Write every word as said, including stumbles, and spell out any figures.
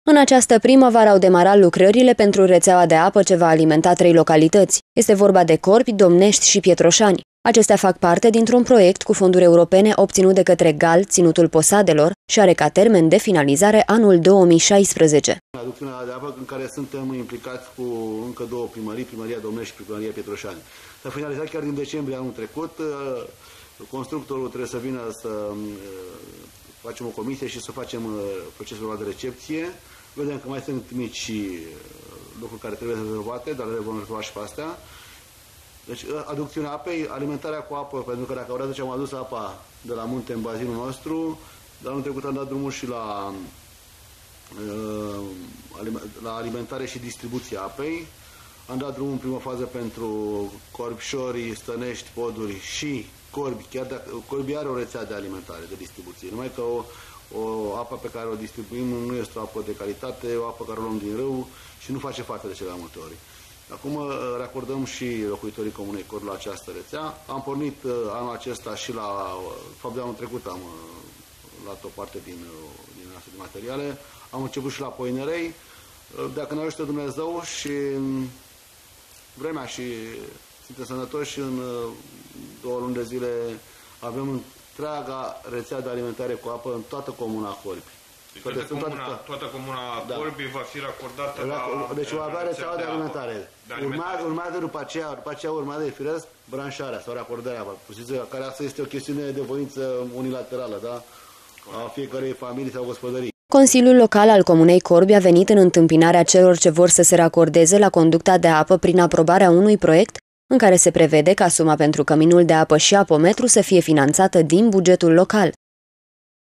În această primăvară au demarat lucrările pentru rețeaua de apă ce va alimenta trei localități. Este vorba de Corbi, Domnești și Pietroșani. Acestea fac parte dintr-un proiect cu fonduri europene obținut de către GAL, Ținutul Posadelor, și are ca termen de finalizare anul două mii șaisprezece. Aducțiunea de apă în care suntem implicați cu încă două primării, Primăria Domnești și Primăria Pietroșani. S-a finalizat chiar din decembrie anul trecut. Constructorul trebuie să vină să facem o comisie și să facem procesul de recepție. Vedem că mai sunt mici lucruri care trebuie rezolvate, dar le vom rezolva și pe astea. Deci, aducțiunea apei, alimentarea cu apă, pentru că dacă vreau am adus apa de la munte în bazinul nostru, dar anul trecut am dat drumul și la, la alimentare și distribuția apei. Am dat drumul în primă fază pentru Corbișori, Stănești, Poduri și Corbi, chiar dacă Corbi are o rețea de alimentare, de distribuție, numai că o, o apă pe care o distribuim nu este o apă de calitate, o apă care o luăm din râu și nu face față de cele mai multe ori. Acum racordăm și locuitorii Comunei Corbi la această rețea. Am pornit anul acesta și la, de fapt de anul trecut am luat o parte din, din astea de materiale. Am început și la Poinerei. Dacă ne ajută Dumnezeu și vremea și suntem sănătoși, în două luni de zile avem întreaga rețea de alimentare cu apă în toată comuna Corbi. Deci toată, comuna, toată comuna da. Corbi va fi racordată la... Deci va avea rețeaua de, de alimentare. De alimentare. Urmează după aceea, după aceea urmează de firesc branșarea sau racordarea apă, care asta este o chestiune de voință unilaterală, da? A fiecărei familii sau gospodării. Consiliul Local al Comunei Corbi a venit în întâmpinarea celor ce vor să se racordeze la conducta de apă prin aprobarea unui proiect în care se prevede ca suma pentru căminul de apă și apometru să fie finanțată din bugetul local.